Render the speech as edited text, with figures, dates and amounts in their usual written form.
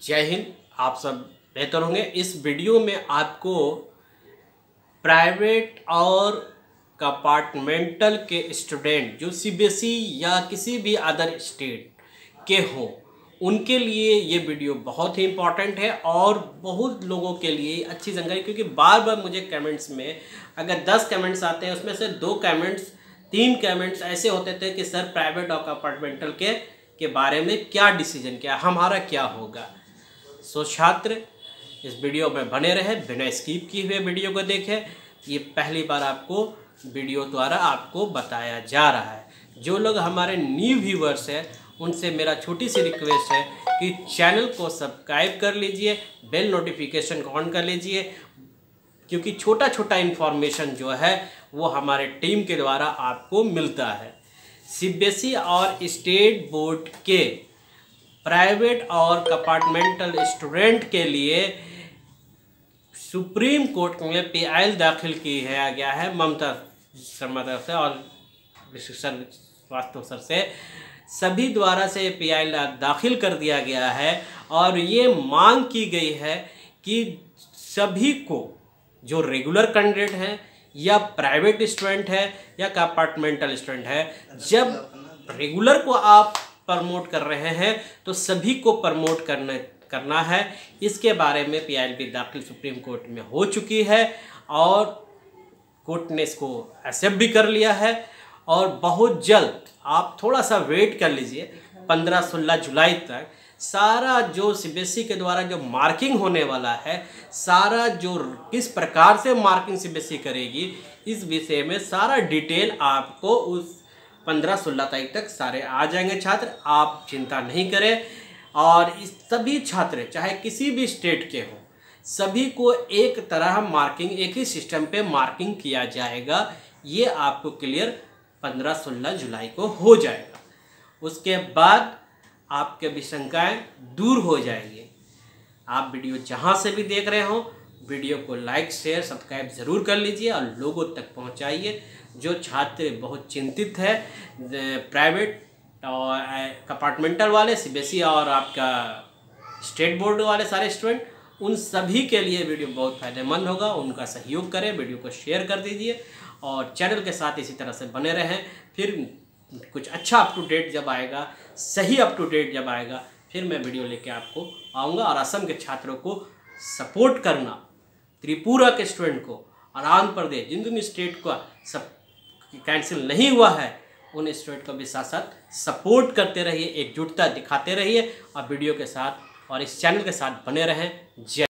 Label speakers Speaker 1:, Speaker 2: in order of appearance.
Speaker 1: जय हिंद। आप सब बेहतर होंगे। इस वीडियो में आपको प्राइवेट और कंपार्टमेंटल के स्टूडेंट जो सीबीएसई या किसी भी अदर स्टेट के हों उनके लिए ये वीडियो बहुत ही इम्पॉर्टेंट है और बहुत लोगों के लिए अच्छी जानकारी, क्योंकि बार बार मुझे कमेंट्स में अगर 10 कमेंट्स आते हैं उसमें से 2 कमेंट्स 3 कमेंट्स ऐसे होते थे कि सर प्राइवेट और कंपार्टमेंटल के बारे में क्या डिसीजन, क्या हमारा क्या होगा। सो छात्र इस वीडियो में बने रहे, बिना स्किप किए हुए वीडियो को देखें। ये पहली बार आपको वीडियो द्वारा आपको बताया जा रहा है। जो लोग हमारे न्यू व्यूवर्स हैं उनसे मेरा छोटी सी रिक्वेस्ट है कि चैनल को सब्सक्राइब कर लीजिए, बेल नोटिफिकेशन को ऑन कर लीजिए, क्योंकि छोटा छोटा इन्फॉर्मेशन जो है वो हमारे टीम के द्वारा आपको मिलता है। सीबीएसई और स्टेट बोर्ड के प्राइवेट और कंपार्टमेंटल स्टूडेंट के लिए सुप्रीम कोर्ट में पीआईएल दाखिल किया गया है ममता शर्मा तरफ से और श्रीवास्तव सर से सभी द्वारा से पीआईएल दाखिल कर दिया गया है। और ये मांग की गई है कि सभी को जो रेगुलर कैंडिडेट हैं या प्राइवेट स्टूडेंट है या कंपार्टमेंटल स्टूडेंट है, जब रेगुलर को आप प्रमोट कर रहे हैं तो सभी को प्रमोट करना है। इसके बारे में पीआईएल भी दाखिल सुप्रीम कोर्ट में हो चुकी है और कोर्ट ने इसको एक्सेप्ट भी कर लिया है। और बहुत जल्द आप थोड़ा सा वेट कर लीजिए, 15-16 जुलाई तक सारा जो सीबीएसई के द्वारा जो मार्किंग होने वाला है, सारा जो किस प्रकार से मार्किंग सीबीएसई करेगी, इस विषय में सारा डिटेल आपको उस 15-16 तारीख तक सारे आ जाएंगे। छात्र आप चिंता नहीं करें। और इस सभी छात्र चाहे किसी भी स्टेट के हों, सभी को एक तरह मार्किंग, एक ही सिस्टम पे मार्किंग किया जाएगा। ये आपको क्लियर 15-16 जुलाई को हो जाएगा। उसके बाद आपके भी शंकाएँ दूर हो जाएंगी। आप वीडियो जहाँ से भी देख रहे हो वीडियो को लाइक शेयर सब्सक्राइब ज़रूर कर लीजिए और लोगों तक पहुँचाइए। जो छात्र बहुत चिंतित है, प्राइवेट और कंपार्टमेंटल वाले, सीबीएसई और आपका स्टेट बोर्ड वाले सारे स्टूडेंट, उन सभी के लिए वीडियो बहुत फ़ायदेमंद होगा। उनका सहयोग करें, वीडियो को शेयर कर दीजिए और चैनल के साथ इसी तरह से बने रहें। फिर कुछ अच्छा अप टू डेट जब आएगा, सही अप टू डेट जब आएगा, फिर मैं वीडियो लेके आपको आऊँगा। और असम के छात्रों को सपोर्ट करना, त्रिपुरा के स्टूडेंट को और आंध्र प्रदेश, जिन स्टेट का सब कैंसिल नहीं हुआ है, उन स्टूडेंट को भी साथ साथ सपोर्ट करते रहिए, एकजुटता दिखाते रहिए और वीडियो के साथ और इस चैनल के साथ बने रहें। जय